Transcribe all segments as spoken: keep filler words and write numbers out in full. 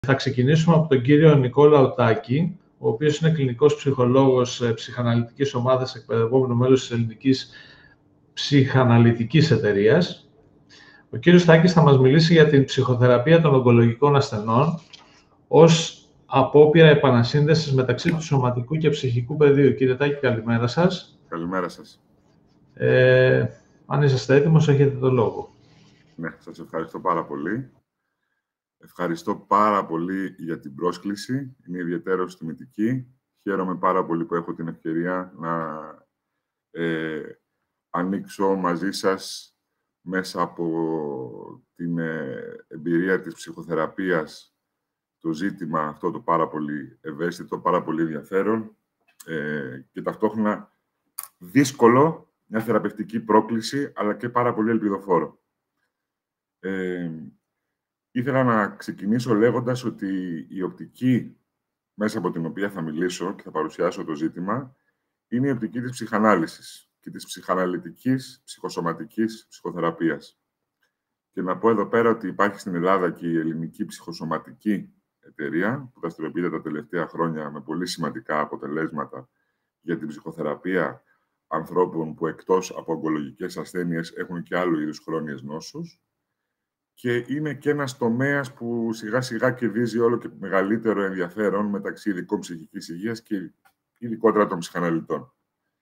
Θα ξεκινήσουμε από τον κύριο Νικόλα Οτάκη, ο οποίος είναι κλινικός ψυχολόγος ψυχαναλυτικής ομάδας, εκπαιδευόμενο μέλος της Ελληνικής Ψυχαναλυτικής Εταιρείας. Ο κύριος Τάκης θα μας μιλήσει για την ψυχοθεραπεία των ογκολογικών ασθενών ως απόπειρα επανασύνδεσης μεταξύ του σωματικού και ψυχικού πεδίου. Κύριε Τάκη, καλημέρα σας. Καλημέρα σας. Ε, αν είσαστε έτοιμος, έχετε το λόγο. Ναι, σας ευχαριστώ πάρα πολύ. Ευχαριστώ πάρα πολύ για την πρόσκληση. Είναι ιδιαίτερος τιμητική. Χαίρομαι πάρα πολύ που έχω την ευκαιρία να ε, ανοίξω μαζί σας μέσα από την ε, εμπειρία της ψυχοθεραπείας το ζήτημα αυτό το πάρα πολύ ευαίσθητο, πάρα πολύ ενδιαφέρον ε, και ταυτόχρονα δύσκολο, μια θεραπευτική πρόκληση, αλλά και πάρα πολύ ελπιδοφόρο. Ε, ήθελα να ξεκινήσω λέγοντας ότι η οπτική μέσα από την οποία θα μιλήσω και θα παρουσιάσω το ζήτημα είναι η οπτική της ψυχανάλυσης και της ψυχαναλυτικής ψυχοσωματικής ψυχοθεραπείας. Και να πω εδώ πέρα ότι υπάρχει στην Ελλάδα και η Ελληνική Ψυχοσωματική Εταιρεία, που δραστηριοποιείται τα τελευταία χρόνια με πολύ σημαντικά αποτελέσματα για την ψυχοθεραπεία ανθρώπων που εκτός από ογκολογικές ασθένειες έχουν και άλλου είδους χρόνιες νόσους. Και είναι και ένας τομέας που σιγά-σιγά κερδίζει όλο και μεγαλύτερο ενδιαφέρον μεταξύ ειδικών ψυχικής υγείας και ειδικότερα των ψυχαναλυτών.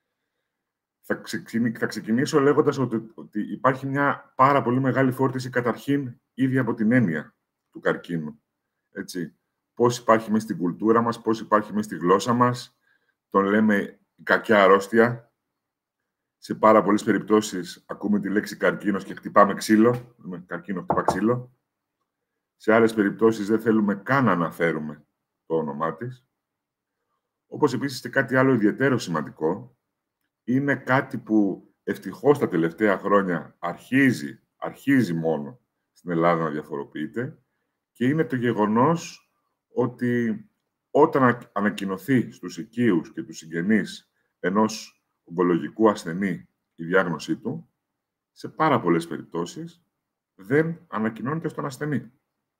Θα, ξεκινη... θα ξεκινήσω λέγοντας ότι, ότι υπάρχει μια πάρα πολύ μεγάλη φόρτιση καταρχήν ήδη από την έννοια του καρκίνου. Έτσι. Πώς υπάρχει μέσα στην κουλτούρα μας, πώς υπάρχει μέσα στη γλώσσα μας. Τον λέμε η κακιά αρρώστια. Σε πάρα πολλές περιπτώσεις ακούμε τη λέξη καρκίνος και χτυπάμε ξύλο. Καρκίνο, χτυπά ξύλο. Σε άλλες περιπτώσεις δεν θέλουμε καν να αναφέρουμε το όνομά της. Όπως επίσης και κάτι άλλο ιδιαίτερο σημαντικό, είναι κάτι που ευτυχώς τα τελευταία χρόνια αρχίζει, αρχίζει μόνο στην Ελλάδα να διαφοροποιείται και είναι το γεγονός ότι όταν ανακοινωθεί στους οικείους και τους συγγενείς ενός ογκολογικού ασθενή η διάγνωσή του, σε πάρα πολλές περιπτώσεις δεν ανακοινώνεται στον ασθενή.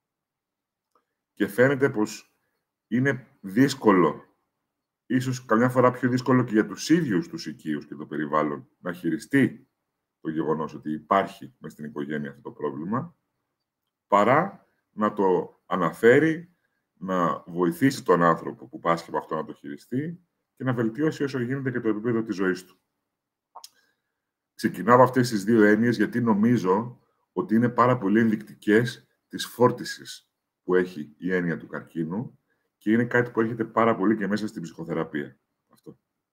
Και φαίνεται πως είναι δύσκολο, ίσως καμιά φορά πιο δύσκολο και για τους ίδιους τους οικείους και το περιβάλλον, να χειριστεί το γεγονός ότι υπάρχει μες στην οικογένεια αυτό το πρόβλημα, παρά να το αναφέρει, να βοηθήσει τον άνθρωπο που πάσχει από αυτό να το χειριστεί και να βελτιώσει όσο γίνεται και το επίπεδο της ζωής του. Ξεκινάω από αυτές τις δύο έννοιες γιατί νομίζω ότι είναι πάρα πολύ ενδεικτικές της φόρτισης που έχει η έννοια του καρκίνου και είναι κάτι που έρχεται πάρα πολύ και μέσα στην ψυχοθεραπεία. Αυτό.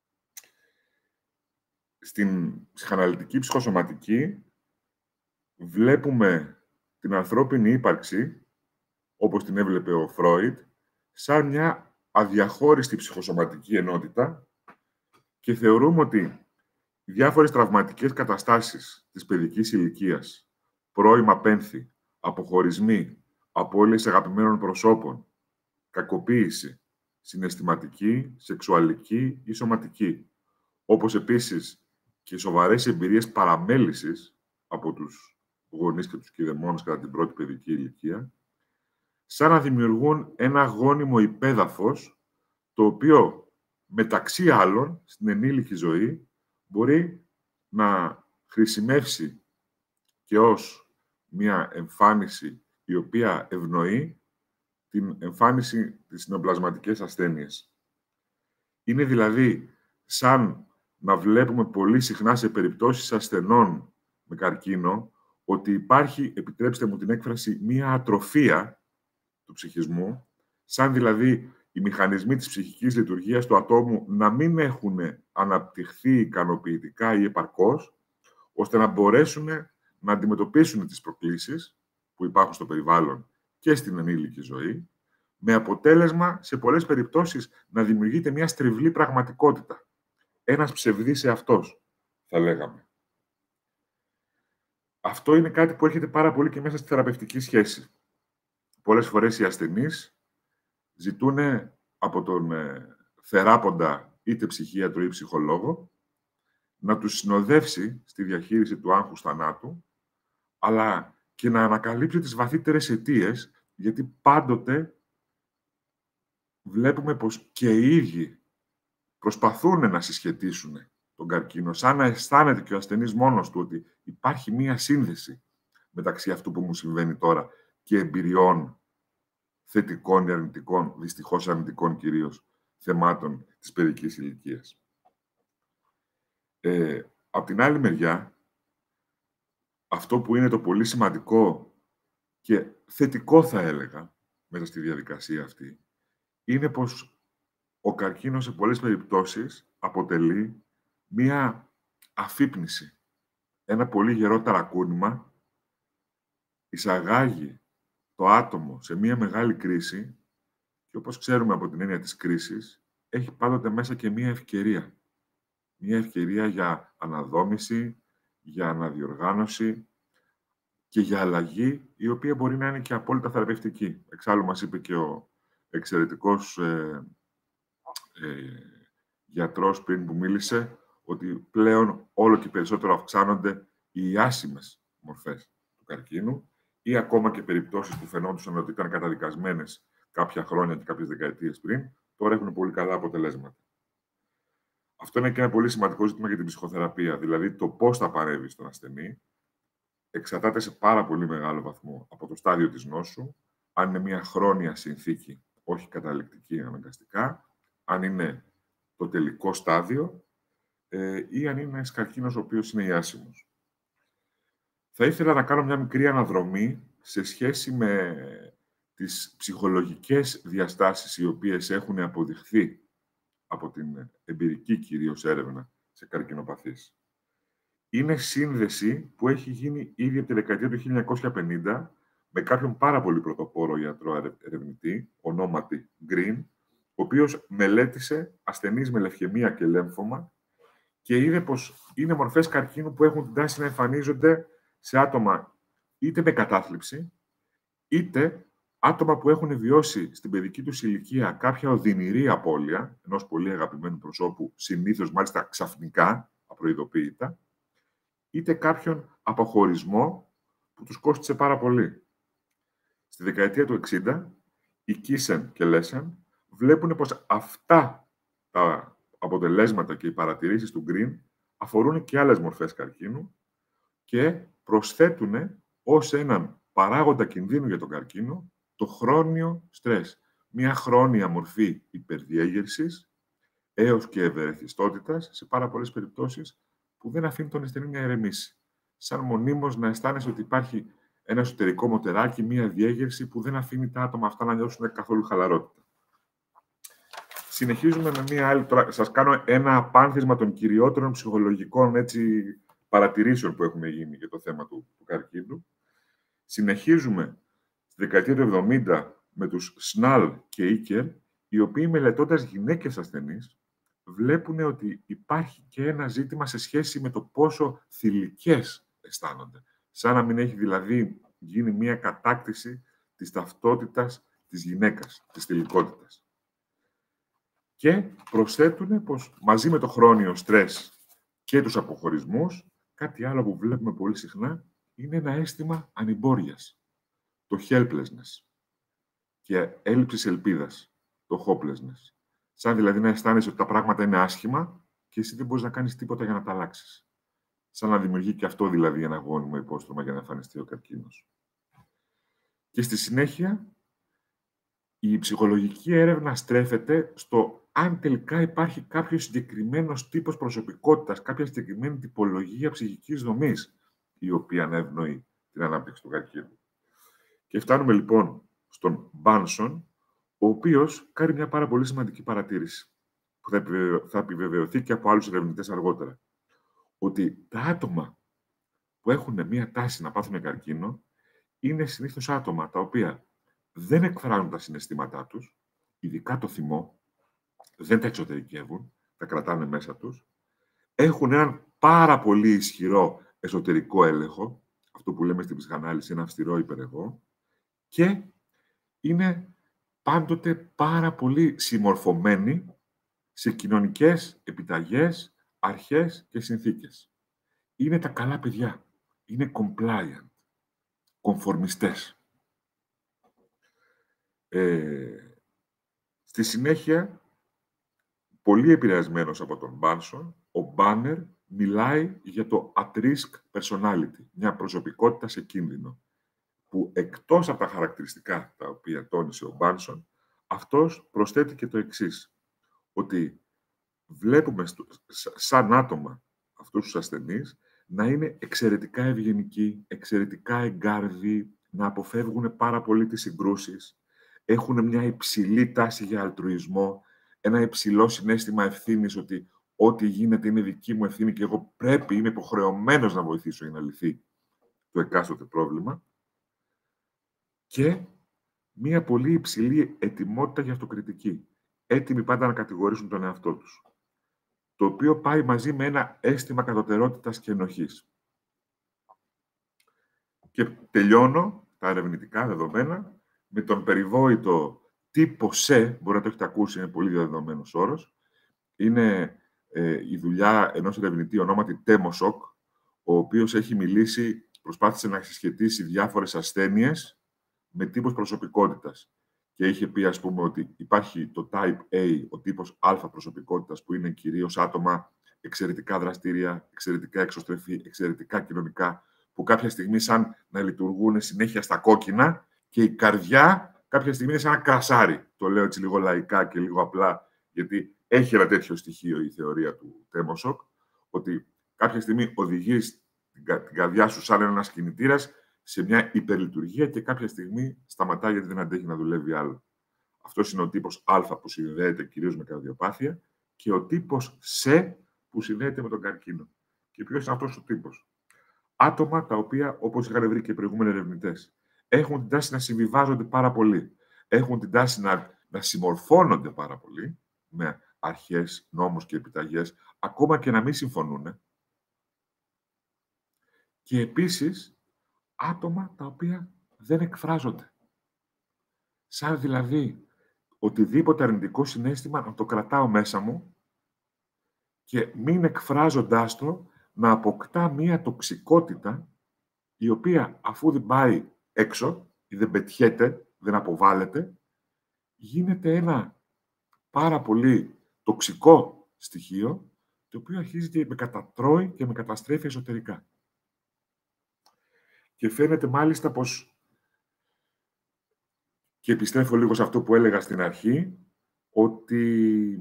Στην ψυχαναλυτική ψυχοσωματική βλέπουμε την ανθρώπινη ύπαρξη, όπως την έβλεπε ο Φρόιντ, σαν μια αδιαχώριστη ψυχοσωματική ενότητα και θεωρούμε ότι διάφορες τραυματικές καταστάσεις της παιδικής ηλικίας, πρώιμα πένθη, αποχωρισμοί, απώλειες αγαπημένων προσώπων, κακοποίηση, συναισθηματική, σεξουαλική ή σωματική, όπως επίσης και σοβαρές εμπειρίες παραμέλησης από τους γονείς και τους κηδεμόνες κατά την πρώτη παιδική ηλικία, σαν να δημιουργούν ένα γόνιμο υπέδαφος, το οποίο, μεταξύ άλλων, στην ενήλικη ζωή, μπορεί να χρησιμεύσει και ως μια εμφάνιση η οποία ευνοεί την εμφάνιση της νεοπλασματικές ασθένειες. Είναι δηλαδή σαν να βλέπουμε πολύ συχνά σε περιπτώσεις ασθενών με καρκίνο ότι υπάρχει, επιτρέψτε μου την έκφραση, μια ατροφία του ψυχισμού, σαν δηλαδή οι μηχανισμοί της ψυχικής λειτουργίας του ατόμου να μην έχουν αναπτυχθεί ικανοποιητικά ή επαρκώς, ώστε να μπορέσουν να αντιμετωπίσουν τις προκλήσεις που υπάρχουν στο περιβάλλον και στην ενήλικη ζωή, με αποτέλεσμα, σε πολλές περιπτώσεις, να δημιουργείται μια στριβλή πραγματικότητα. Ένας ψευδής εαυτός, θα λέγαμε. Αυτό είναι κάτι που έρχεται πάρα πολύ και μέσα στη θεραπευτική σχέση. Πολλές φορές οι ασθενείς ζητούν από τον ε, θεράποντα, είτε ψυχίατρο ή ψυχολόγο, να τους συνοδεύσει στη διαχείριση του άγχους θανάτου, αλλά και να ανακαλύψει τις βαθύτερες αιτίες, γιατί πάντοτε βλέπουμε πως και οι ίδιοι προσπαθούν να συσχετίσουν τον καρκίνο, σαν να αισθάνεται και ο ασθενής μόνος του ότι υπάρχει μία σύνδεση μεταξύ αυτού που μου συμβαίνει τώρα και εμπειριών θετικών ή αρνητικών, δυστυχώς αρνητικών κυρίως, θεμάτων της παιδικής ηλικίας. Ε, απ' την άλλη μεριά, αυτό που είναι το πολύ σημαντικό και θετικό θα έλεγα μέσα στη διαδικασία αυτή, είναι πως ο καρκίνος σε πολλές περιπτώσεις αποτελεί μία αφύπνιση. Ένα πολύ γερό ταρακούνημα εισαγάγει το άτομο σε μία μεγάλη κρίση και όπως ξέρουμε από την έννοια της κρίσης, έχει πάντοτε μέσα και μία ευκαιρία. Μία ευκαιρία για αναδόμηση, για αναδιοργάνωση και για αλλαγή, η οποία μπορεί να είναι και απόλυτα θεραπευτική. Εξάλλου μας είπε και ο εξαιρετικός ε, ε, γιατρός πριν που μίλησε, ότι πλέον όλο και περισσότερο αυξάνονται οι άσημες μορφές του καρκίνου ή ακόμα και περιπτώσεις που φαινόντουσαν ότι ήταν καταδικασμένες κάποια χρόνια και κάποιες δεκαετίες πριν, τώρα έχουν πολύ καλά αποτελέσματα. Αυτό είναι και ένα πολύ σημαντικό ζήτημα για την ψυχοθεραπεία, δηλαδή το πώς θα παρέμβει στον ασθενή, εξαρτάται σε πάρα πολύ μεγάλο βαθμό από το στάδιο της νόσου, αν είναι μια χρόνια συνθήκη, όχι καταληκτική αναγκαστικά, αν είναι το τελικό στάδιο ε, ή αν είναι ένας καρκίνος ο οποίος είναι ιάσιμος. Θα ήθελα να κάνω μια μικρή αναδρομή σε σχέση με τις ψυχολογικές διαστάσεις οι οποίες έχουν αποδειχθεί από την εμπειρική κυρίως έρευνα σε καρκινοπαθείς. Είναι σύνδεση που έχει γίνει ήδη από τη δεκαετία του χίλια εννιακόσια πενήντα με κάποιον πάρα πολύ πρωτοπόρο ιατρό ερευνητή, ονόματι Green, ο οποίος μελέτησε ασθενείς με λευκαιμία και λέμφωμα και είδε πως είναι μορφές καρκίνου που έχουν την τάση να εμφανίζονται σε άτομα είτε με κατάθλιψη, είτε άτομα που έχουν βιώσει στην παιδική τους ηλικία κάποια οδυνηρή απώλεια ενός πολύ αγαπημένου προσώπου, συνήθως μάλιστα ξαφνικά, απροειδοποίητα, είτε κάποιον αποχωρισμό που τους κόστισε πάρα πολύ. Στη δεκαετία του εξήντα, οι Κίσεν και Λέσεν βλέπουν πως αυτά τα αποτελέσματα και οι παρατηρήσεις του Green αφορούν και άλλες μορφές καρκίνου και προσθέτουν ως έναν παράγοντα κινδύνου για τον καρκίνο το χρόνιο στρες. Μια χρόνια μορφή υπερδιέγερσης έως και ευερεθιστότητας σε πάρα πολλές περιπτώσεις που δεν αφήνει τον ασθενή να ηρεμήσει. Σαν μονίμως να αισθάνεσαι ότι υπάρχει ένα εσωτερικό μοτεράκι, μια διέγερση που δεν αφήνει τα άτομα αυτά να νιώσουν καθόλου χαλαρότητα. Συνεχίζουμε με μια άλλη. Τώρα, σας κάνω ένα απάνθισμα των κυριότερων ψυχολογικών έτσι, παρατηρήσεων που έχουμε γίνει για το θέμα του, του καρκίνου. Συνεχίζουμε στη δεκαετία του εβδομήντα με τους Σνάλ και Ίκερ, οι οποίοι μελετώντας γυναίκες ασθενείς, βλέπουν ότι υπάρχει και ένα ζήτημα σε σχέση με το πόσο θηλυκές αισθάνονται. Σαν να μην έχει δηλαδή γίνει μια κατάκτηση της ταυτότητας της γυναίκας, της θηλυκότητας. Και προσθέτουν πως μαζί με το χρόνιο στρες και τους αποχωρισμούς, κάτι άλλο που βλέπουμε πολύ συχνά είναι ένα αίσθημα ανημπόριας, το helplessness και έλλειψης ελπίδας, το hopelessness. Σαν δηλαδή να αισθάνεσαι ότι τα πράγματα είναι άσχημα και εσύ δεν μπορείς να κάνεις τίποτα για να τα αλλάξεις. Σαν να δημιουργεί και αυτό δηλαδή ένα γόνιμο υπόστρωμα για να εμφανιστεί ο καρκίνος. Και στη συνέχεια, η ψυχολογική έρευνα στρέφεται στο αν τελικά υπάρχει κάποιος συγκεκριμένος τύπος προσωπικότητας, κάποια συγκεκριμένη τυπολογία ψυχικής δομής, η οποία να ευνοεί την ανάπτυξη του καρκίνου. Και φτάνουμε λοιπόν στον Μπάνσον, ο οποίος κάνει μια πάρα πολύ σημαντική παρατήρηση, που θα επιβεβαιωθεί και από άλλους ερευνητές αργότερα. Ότι τα άτομα που έχουν μια τάση να πάθουν καρκίνο είναι συνήθως άτομα τα οποία δεν εκφράζουν τα συναισθήματά τους, ειδικά το θυμό, δεν τα εξωτερικεύουν, τα κρατάνε μέσα τους, έχουν έναν πάρα πολύ ισχυρό εσωτερικό έλεγχο, αυτό που λέμε στην ψυχανάλυση ένα αυστηρό υπερεγώ, και είναι πάντοτε πάρα πολύ συμμορφωμένοι σε κοινωνικές επιταγές, αρχές και συνθήκες. Είναι τα καλά παιδιά. Είναι compliant, κομφορμιστές. Ε, Στη συνέχεια, πολύ επηρεασμένος από τον Μπάνσον, ο Μπάνερ μιλάει για το at risk personality, μια προσωπικότητα σε κίνδυνο, που εκτός από τα χαρακτηριστικά τα οποία τόνισε ο Μπάνσον, αυτός προσθέτει και το εξής, ότι βλέπουμε σαν άτομα αυτούς τους ασθενείς να είναι εξαιρετικά ευγενικοί, εξαιρετικά εγκάρδιοι, να αποφεύγουν πάρα πολύ τις συγκρούσεις, έχουν μια υψηλή τάση για αλτρουισμό, ένα υψηλό συναίσθημα ευθύνης ότι ό,τι γίνεται είναι δική μου ευθύνη και εγώ πρέπει, είμαι υποχρεωμένος να βοηθήσω για να λυθεί το εκάστοτε πρόβλημα, και μια πολύ υψηλή ετοιμότητα για αυτοκριτική. Έτοιμοι πάντα να κατηγορήσουν τον εαυτό τους. Το οποίο πάει μαζί με ένα αίσθημα κατωτερότητας και ενοχής. Και τελειώνω τα ερευνητικά δεδομένα με τον περιβόητο τύπο σε, μπορεί να το έχετε ακούσει, είναι πολύ διαδεδομένος όρος. Είναι ε, η δουλειά ενός ερευνητή ονόματι Τέμοσοκ, ο οποίος έχει μιλήσει, προσπάθησε να συσχετίσει διάφορες ασθένειες με τύπους προσωπικότητας. Και είχε πει, ας πούμε, ότι υπάρχει το type A, ο τύπος Α προσωπικότητας, που είναι κυρίως άτομα εξαιρετικά δραστήρια, εξαιρετικά εξωστρεφή, εξαιρετικά κοινωνικά, που κάποια στιγμή σαν να λειτουργούν συνέχεια στα κόκκινα και η καρδιά κάποια στιγμή είναι σαν ένα κρασάρι. Το λέω έτσι λίγο λαϊκά και λίγο απλά, γιατί έχει ένα τέτοιο στοιχείο η θεωρία του Τέμοσοκ, ότι κάποια στιγμή οδηγείς την καρδιά σου σαν ένας κινητήρας σε μια υπερλειτουργία και κάποια στιγμή σταματάει γιατί δεν αντέχει να δουλεύει άλλο. Αυτός είναι ο τύπος Α που συνδέεται κυρίως με καρδιοπάθεια και ο τύπος Σ που συνδέεται με τον καρκίνο. Και ποιος είναι αυτός ο τύπος? Άτομα τα οποία, όπως είχαν βρει και οι προηγούμενοι ερευνητές, έχουν την τάση να συμβιβάζονται πάρα πολύ. Έχουν την τάση να, να συμμορφώνονται πάρα πολύ με αρχές, νόμους και επιταγές, ακόμα και να μην συμφωνούν. Και επίσης, άτομα τα οποία δεν εκφράζονται. Σαν δηλαδή, οτιδήποτε αρνητικό συναίσθημα να το κρατάω μέσα μου και μην εκφράζοντάς το, να αποκτά μία τοξικότητα η οποία αφού δεν πάει έξω ή δεν πετιέται, δεν αποβάλλεται, γίνεται ένα πάρα πολύ τοξικό στοιχείο το οποίο αρχίζει και με κατατρώει και με καταστρέφει εσωτερικά. Και φαίνεται μάλιστα πως, και επιστρέφω λίγο σε αυτό που έλεγα στην αρχή, ότι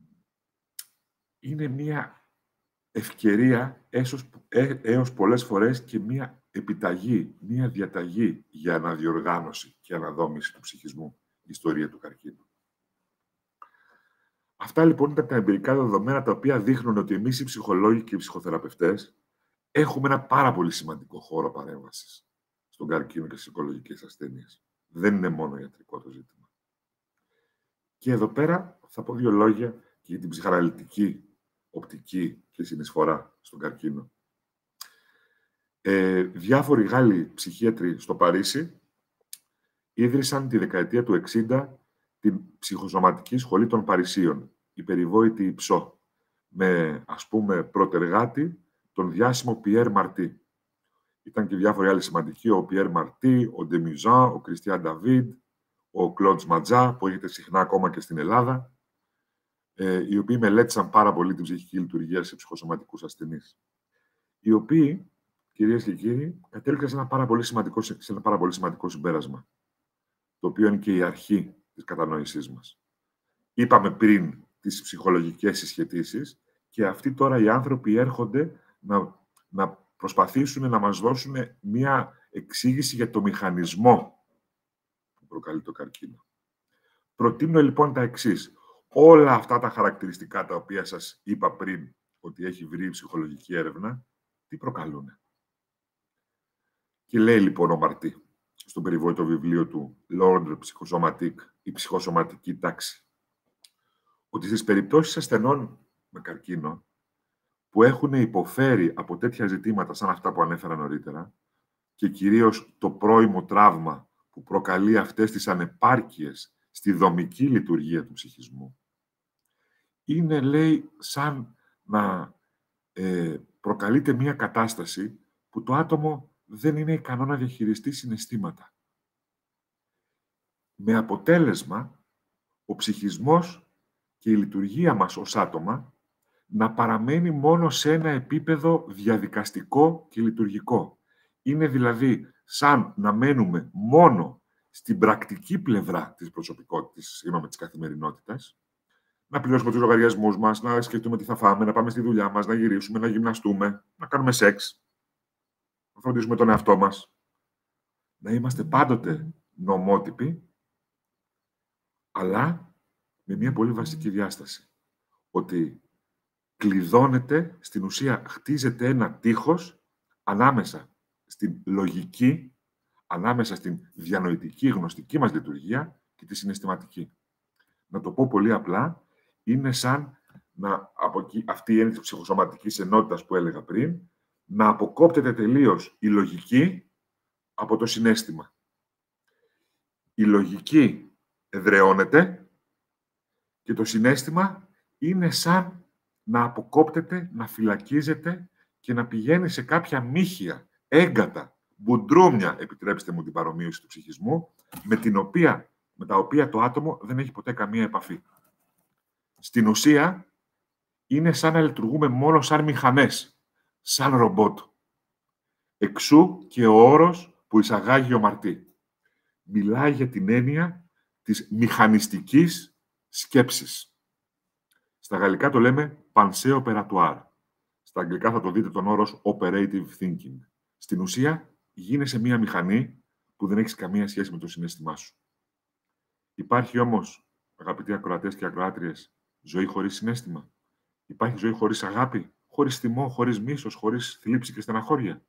είναι μία ευκαιρία έως, ε, έως πολλές φορές και μία επιταγή, μία διαταγή για αναδιοργάνωση και αναδόμηση του ψυχισμού, η ιστορία του καρκίνου. Αυτά λοιπόν ήταν τα εμπειρικά δεδομένα τα οποία δείχνουν ότι εμείς οι ψυχολόγοι και οι ψυχοθεραπευτές έχουμε ένα πάρα πολύ σημαντικό χώρο παρέμβασης στον καρκίνο και στις οικολογικές ασθένειες. Δεν είναι μόνο ιατρικό το ζήτημα. Και εδώ πέρα θα πω δύο λόγια και για την ψυχαναλυτική οπτική και συνεισφορά στον καρκίνο. Ε, διάφοροι Γάλλοι ψυχίατροι στο Παρίσι ίδρυσαν τη δεκαετία του εξήντα την ψυχοσωματική σχολή των Παρισίων, η περιβόητη Υψώ, με, ας πούμε, πρωτεργάτη τον διάσημο Πιέρ Μαρτί. Ήταν και διάφοροι άλλοι σημαντικοί, ο Πιέρ Μαρτί, ο Ντεμιζάν, ο Κριστιάν Νταβίντ, ο Κλοντ Ματζά, που έχετε συχνά ακόμα και στην Ελλάδα, ε, οι οποίοι μελέτησαν πάρα πολύ την ψυχική λειτουργία σε ψυχοσωματικούς ασθενείς. Οι οποίοι, κυρίες και κύριοι, κατέληξαν σε ένα πάρα πολύ σημαντικό, σε ένα πάρα πολύ σημαντικό συμπέρασμα, το οποίο είναι και η αρχή της κατανόησής μας. Είπαμε πριν τις ψυχολογικές συσχετήσεις και αυτοί τώρα οι άνθρωποι έρχονται να, να προσπαθήσουν να μας δώσουν μία εξήγηση για το μηχανισμό που προκαλεί το καρκίνο. Προτείνω λοιπόν τα εξής. Όλα αυτά τα χαρακτηριστικά τα οποία σας είπα πριν ότι έχει βρει η ψυχολογική έρευνα, τι προκαλούν? Και λέει λοιπόν ο Μαρτί στον περιβόητο βιβλίο του L'Ordre Psychosomatique, η ψυχοσωματική τάξη, ότι στις περιπτώσεις ασθενών με καρκίνο που έχουν υποφέρει από τέτοια ζητήματα σαν αυτά που ανέφερα νωρίτερα και κυρίως το πρώιμο τραύμα που προκαλεί αυτές τις ανεπάρκειες στη δομική λειτουργία του ψυχισμού, είναι, λέει, σαν να ε, προκαλείται μια κατάσταση που το άτομο δεν είναι ικανό να διαχειριστεί συναισθήματα. Με αποτέλεσμα ο ψυχισμός και η λειτουργία μας ως άτομα να παραμένει μόνο σε ένα επίπεδο διαδικαστικό και λειτουργικό. Είναι δηλαδή σαν να μένουμε μόνο στην πρακτική πλευρά της προσωπικότητας, συγγνώμη, της καθημερινότητας, να πληρώσουμε τους λογαριασμούς μας, να σκεφτούμε τι θα φάμε, να πάμε στη δουλειά μας, να γυρίσουμε, να γυμναστούμε, να κάνουμε σεξ, να φροντίσουμε τον εαυτό μας. Να είμαστε πάντοτε νομότυποι, αλλά με μια πολύ βασική διάσταση. Ότι κλειδώνεται, στην ουσία χτίζεται ένα τείχος ανάμεσα στην λογική, ανάμεσα στην διανοητική, γνωστική μας λειτουργία και τη συναισθηματική. Να το πω πολύ απλά, είναι σαν να, από εκεί, αυτή η έννοια της ψυχοσωματικής ενότητας που έλεγα πριν, να αποκόπτεται τελείως η λογική από το συναίσθημα. Η λογική εδραιώνεται και το συναίσθημα είναι σαν να αποκόπτεται, να φυλακίζεται και να πηγαίνει σε κάποια μύχια, έγκατα, μπουντρούμια, επιτρέψτε μου την παρομοίωση του ψυχισμού, με, την οποία, με τα οποία το άτομο δεν έχει ποτέ καμία επαφή. Στην ουσία, είναι σαν να λειτουργούμε μόνο σαν μηχανές, σαν ρομπότ. Εξού και ο όρος που εισαγάγει ο Μαρτί. Μιλάει για την έννοια της μηχανιστικής σκέψης. Στα γαλλικά το λέμε pensée opératoire. Στα αγγλικά θα το δείτε τον όρος operative thinking. Στην ουσία, γίνεσαι μία μηχανή που δεν έχεις καμία σχέση με το συναίσθημά σου. Υπάρχει όμως, αγαπητοί ακροατές και ακροάτριες, ζωή χωρίς συναίσθημα? Υπάρχει ζωή χωρίς αγάπη, χωρίς θυμό, χωρίς μίσος, χωρίς θλίψη και στεναχώρια?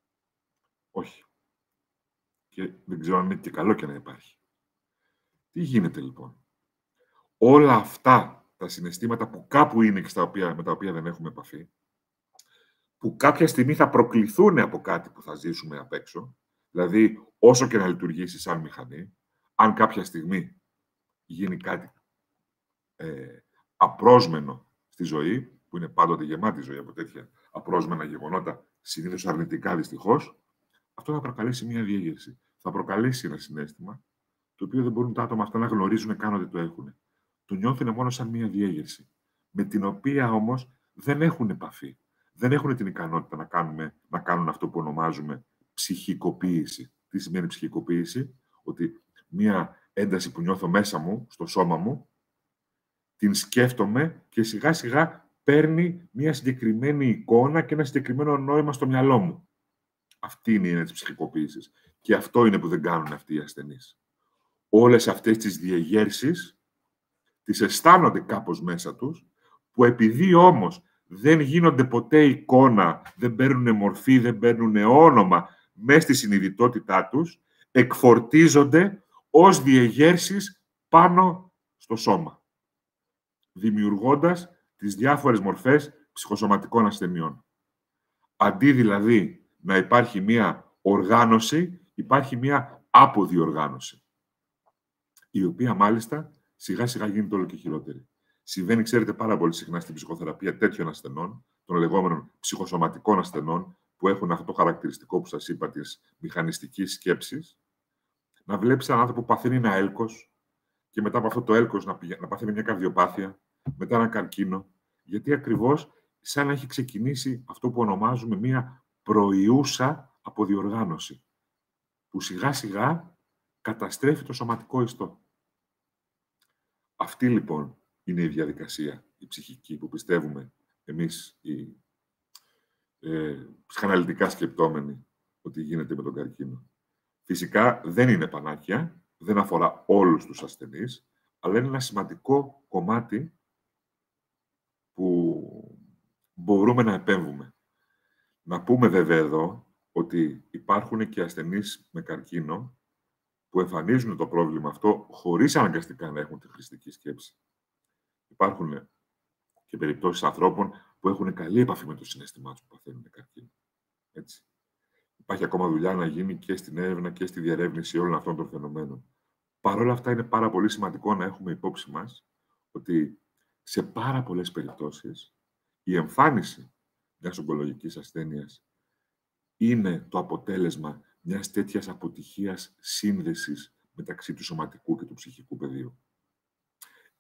Όχι. Και δεν ξέρω αν είναι και καλό και να υπάρχει. Τι γίνεται λοιπόν? Όλα αυτά τα συναισθήματα που κάπου είναι και στα οποία, με τα οποία δεν έχουμε επαφή, που κάποια στιγμή θα προκληθούν από κάτι που θα ζήσουμε απ' έξω, δηλαδή όσο και να λειτουργήσει σαν μηχανή, αν κάποια στιγμή γίνει κάτι ε, απρόσμενο στη ζωή, που είναι πάντοτε γεμάτη ζωή από τέτοια απρόσμενα γεγονότα, συνήθως αρνητικά δυστυχώς, αυτό θα προκαλέσει μια διέγερση. Θα προκαλέσει ένα συναίσθημα, το οποίο δεν μπορούν τα άτομα αυτά να γνωρίζουν καν ότι το έχουν. Το νιώθουν μόνο σαν μια διέγερση, με την οποία όμως δεν έχουν επαφή. Δεν έχουν την ικανότητα να, κάνουμε, να κάνουν αυτό που ονομάζουμε ψυχικοποίηση. Τι σημαίνει ψυχικοποίηση? Ότι μια ένταση που νιώθω μέσα μου, στο σώμα μου, την σκέφτομαι και σιγά σιγά παίρνει μια συγκεκριμένη εικόνα και ένα συγκεκριμένο νόημα στο μυαλό μου. Αυτή είναι η έννοια της ψυχικοποίησης. Και αυτό είναι που δεν κάνουν αυτοί οι ασθενείς. Όλες αυτές τις διεγέρσεις τις αισθάνονται κάπως μέσα τους, που επειδή όμως δεν γίνονται ποτέ εικόνα, δεν παίρνουν μορφή, δεν παίρνουν όνομα μέσα στη συνειδητότητά τους, εκφορτίζονται ως διεγέρσεις πάνω στο σώμα, δημιουργώντας τις διάφορες μορφές ψυχοσωματικών ασθενειών. Αντί δηλαδή να υπάρχει μία οργάνωση, υπάρχει μία αποδιοργάνωση, η οποία μάλιστα σιγά σιγά γίνεται όλο και χειρότερη. Συμβαίνει, ξέρετε, πάρα πολύ συχνά στην ψυχοθεραπεία τέτοιων ασθενών, των λεγόμενων ψυχοσωματικών ασθενών, που έχουν αυτό το χαρακτηριστικό που σας είπα της μηχανιστικής σκέψης, να βλέπεις έναν άνθρωπο που παθαίνει ένα έλκος και μετά από αυτό το έλκος να, πηγα... να παθαίνει μια καρδιοπάθεια, μετά ένα καρκίνο, γιατί ακριβώς σαν να έχει ξεκινήσει αυτό που ονομάζουμε μια προϊούσα αποδιοργάνωση, που σιγά σιγά καταστρέφει το σωματικό ιστό. Αυτή λοιπόν είναι η διαδικασία, η ψυχική, που πιστεύουμε εμείς οι ε, ψυχαναλυτικά σκεπτόμενοι ότι γίνεται με τον καρκίνο. Φυσικά δεν είναι πανάκια, δεν αφορά όλους τους ασθενείς, αλλά είναι ένα σημαντικό κομμάτι που μπορούμε να επέμβουμε. Να πούμε βέβαια εδώ ότι υπάρχουν και ασθενείς με καρκίνο που εμφανίζουν το πρόβλημα αυτό χωρίς αναγκαστικά να έχουν τη χρηστική σκέψη. Υπάρχουν και περιπτώσεις ανθρώπων που έχουν καλή επαφή με το συναίσθημά τους που παθαίνουν καρκίνο. Έτσι. Υπάρχει ακόμα δουλειά να γίνει και στην έρευνα και στη διερεύνηση όλων αυτών των φαινομένων. Παρ' όλα αυτά, είναι πάρα πολύ σημαντικό να έχουμε υπόψη μας ότι σε πάρα πολλές περιπτώσεις η εμφάνιση μιας ογκολογικής ασθένειας είναι το αποτέλεσμα μιας τέτοιας αποτυχίας σύνδεσης μεταξύ του σωματικού και του ψυχικού πεδίου.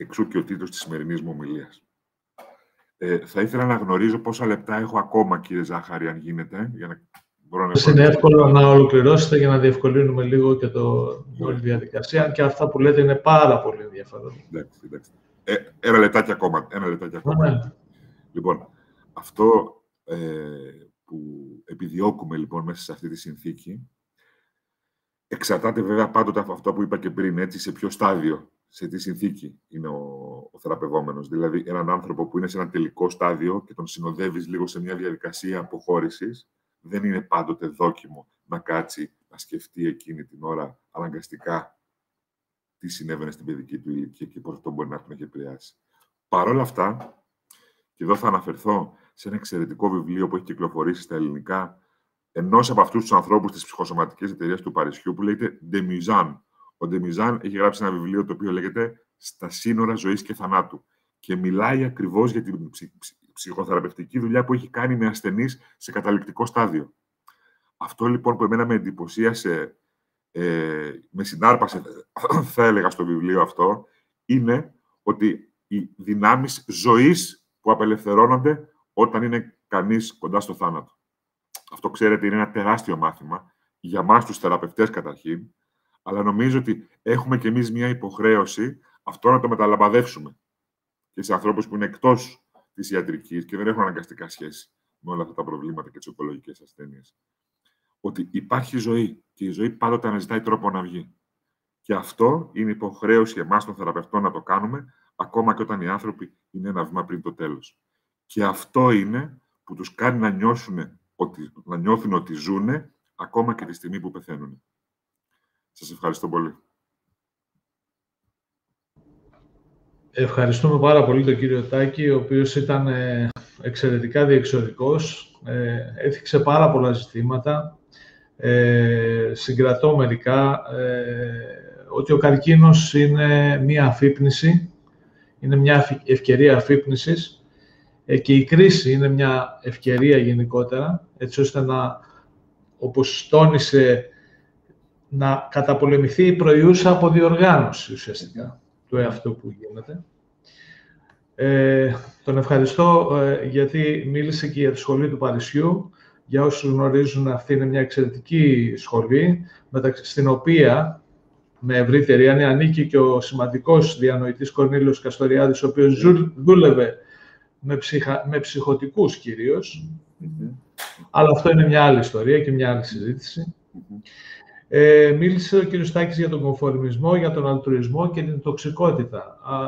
Εξού και ο τίτλος της σημερινής μου ομιλίας. Ε, θα ήθελα να γνωρίζω πόσα λεπτά έχω ακόμα, κύριε Ζάχαρη, αν γίνεται, για να μπορώ να... Είναι εύκολο να ολοκληρώσετε για να διευκολύνουμε λίγο και το όλη διαδικασία, αν και αυτά που λέτε είναι πάρα πολύ ενδιαφέρον. Εντάξει, εντάξει. Ε, ένα λεπτάκι ακόμα. Ένα λεπτάκι ακόμα. Ναι. Λοιπόν, αυτό ε, που επιδιώκουμε λοιπόν μέσα σε αυτή τη συνθήκη εξαρτάται βέβαια πάντοτε από αυτό που είπα και πριν, έτσι, σε ποιο στάδιο, σε τι συνθήκη είναι ο, ο θεραπευόμενος. Δηλαδή, έναν άνθρωπο που είναι σε ένα τελικό στάδιο και τον συνοδεύεις λίγο σε μια διαδικασία αποχώρησης, δεν είναι πάντοτε δόκιμο να κάτσει, να σκεφτεί εκείνη την ώρα αναγκαστικά τι συνέβαινε στην παιδική του ηλικία και πώς αυτό μπορεί να τον έχει επηρεάσει. Παρ' όλα αυτά, και εδώ θα αναφερθώ σε ένα εξαιρετικό βιβλίο που έχει κυκλοφορήσει στα ελληνικά ενός από αυτούς τους ανθρώπους της ψυχοσωματικής εταιρείας του Παρισιού, που λέγεται De Muzan. Ο De Muzan έχει γράψει ένα βιβλίο το οποίο λέγεται «Στα σύνορα ζωής και θανάτου» και μιλάει ακριβώς για την ψυχ, ψυχ, ψυχοθεραπευτική δουλειά που έχει κάνει με ασθενείς σε καταληκτικό στάδιο. Αυτό λοιπόν που εμένα με εντυπωσίασε, ε, με συνάρπασε, θα έλεγα, στο βιβλίο αυτό, είναι ότι οι δυνάμεις ζωής που απελευθερώνονται όταν είναι κανείς κοντά στο θάνατο. Αυτό, ξέρετε, είναι ένα τεράστιο μάθημα για μας τους θεραπευτές καταρχήν, αλλά νομίζω ότι έχουμε κι εμείς μια υποχρέωση αυτό να το μεταλαμπαδεύσουμε και σε ανθρώπους που είναι εκτός της ιατρικής και δεν έχουν αναγκαστικά σχέση με όλα αυτά τα προβλήματα και τις ογκολογικές ασθένειες. Ότι υπάρχει ζωή και η ζωή πάντοτε αναζητάει τρόπο να βγει. Και αυτό είναι υποχρέωση εμάς των θεραπευτών να το κάνουμε, ακόμα και όταν οι άνθρωποι είναι ένα βήμα πριν το τέλος. Και αυτό είναι που τους κάνει να νιώσουν ότι, να νιώθουν ότι ζούνε ακόμα και τη στιγμή που πεθαίνουν. Σας ευχαριστώ πολύ. Ευχαριστούμε πάρα πολύ τον κύριο Τάκη, ο οποίος ήταν ε, εξαιρετικά διεξοδικός, ε, έθιξε πάρα πολλά ζητήματα, ε, συγκρατώ μερικά, ε, ότι ο καρκίνος είναι μία αφύπνιση, είναι μια ευκαιρία αφύπνισης ε, και η κρίση είναι μια ευκαιρία γενικότερα, έτσι ώστε να, όπως τόνισε, να καταπολεμηθεί η προϊούσα αποδιοργάνωση ουσιαστικά του εαυτού που γίνεται. Ε, τον ευχαριστώ ε, γιατί μίλησε και για τη σχολή του Παρισιού. Για όσους γνωρίζουν, αυτή είναι μια εξαιρετική σχολή, μεταξύ, στην οποία, με ευρύτερη έννοια, ανήκει και ο σημαντικός διανοητής Κορνήλιος Καστοριάδης, ο οποίος ζου, δούλευε με, ψυχα, με ψυχοτικούς κυρίως. Mm-hmm. Αλλά αυτό είναι μια άλλη ιστορία και μια άλλη συζήτηση. Mm-hmm. Ε, μίλησε ο κ. Τάκης για τον κομφορμισμό, για τον αλτρουισμό και την τοξικότητα. Α,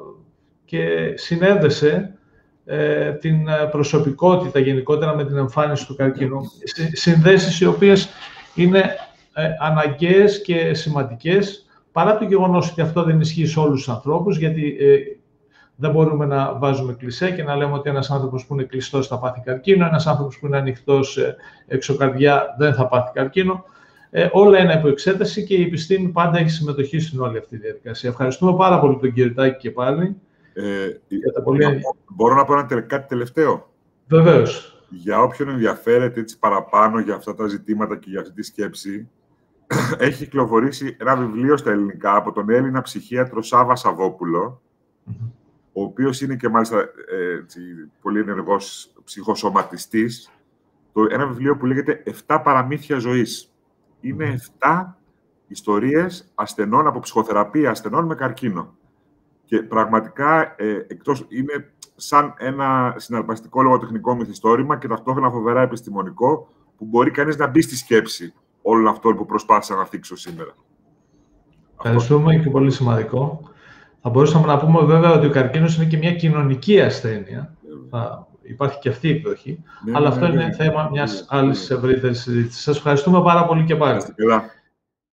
και συνέδεσε ε, την προσωπικότητα γενικότερα με την εμφάνιση του καρκίνου. Συνδέσεις οι οποίες είναι ε, αναγκαίες και σημαντικές, παρά το γεγονός ότι αυτό δεν ισχύει σε όλους τους ανθρώπους, γιατί ε, δεν μπορούμε να βάζουμε κλισέ και να λέμε ότι ένας άνθρωπος που είναι κλειστός θα πάθει καρκίνο, ένας άνθρωπος που είναι ανοιχτός ε, εξωκαρδιά δεν θα πάθει καρκίνο. Ε, όλα είναι υπό εξέταση και η επιστήμη πάντα έχει συμμετοχή στην όλη αυτή τη διαδικασία. Ευχαριστούμε πάρα πολύ τον κύριο Τάκη και πάλι. Ε, πολύ... Μπορώ να πω ένα, κάτι τελευταίο. Βεβαίως. Για όποιον ενδιαφέρεται έτσι παραπάνω για αυτά τα ζητήματα και για αυτή τη σκέψη, έχει κυκλοφορήσει ένα βιβλίο στα ελληνικά από τον Έλληνα ψυχίατρο Σάββα Σαββόπουλο, mm-hmm. ο οποίος είναι και μάλιστα ε, έτσι, πολύ ενεργός ψυχοσωματιστής. Το, ένα βιβλίο που λέγεται «Εφτά παραμύθια ζωής». Είναι εφτά ιστορίες ασθενών από ψυχοθεραπεία, ασθενών με καρκίνο. Και πραγματικά ε, εκτός, είναι σαν ένα συναρπαστικό λογοτεχνικό μυθιστόρημα και ταυτόχρονα φοβερά επιστημονικό, που μπορεί κανείς να μπει στη σκέψη όλων αυτών που προσπάθησα να θίξω σήμερα. Ευχαριστούμε και πολύ σημαντικό. Θα μπορούσαμε να πούμε βέβαια ότι ο καρκίνος είναι και μια κοινωνική ασθένεια. Θα υπάρχει και αυτή η εκδοχή. Ναι, αλλά ναι, αυτό ναι, είναι ναι, θέμα ναι, μιας ναι, άλλης ναι. ευρύτερης συζήτησης. Σας ευχαριστούμε πάρα πολύ και πάλι.